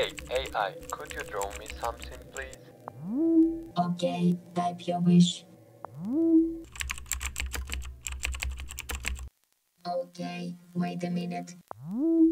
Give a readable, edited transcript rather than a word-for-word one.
Hey, AI, could you draw me something, please? Okay, type your wish. Okay, wait a minute.